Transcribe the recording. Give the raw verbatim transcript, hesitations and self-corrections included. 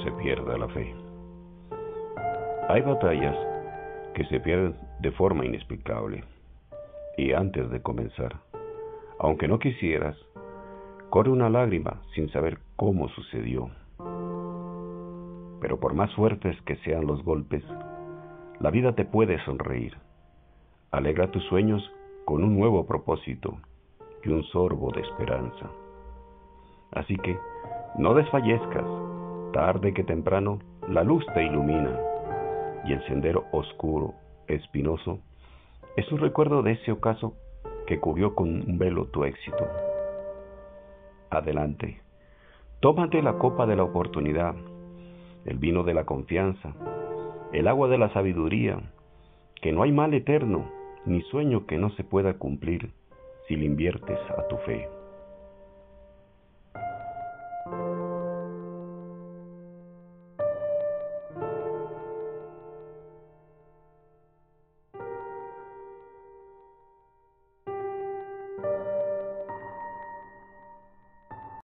se pierda la fe. Hay batallas que se pierden de forma inexplicable, y antes de comenzar, aunque no quisieras, corre una lágrima sin saber cómo sucedió. Pero por más fuertes que sean los golpes, la vida te puede sonreír. Alegra tus sueños con un nuevo propósito y un sorbo de esperanza. Así que no desfallezcas, tarde que temprano la luz te ilumina, y el sendero oscuro, espinoso, es un recuerdo de ese ocaso que cubrió con un velo tu éxito. Adelante, tómate la copa de la oportunidad, el vino de la confianza, el agua de la sabiduría, que no hay mal eterno, ni sueño que no se pueda cumplir si le inviertes a tu fe.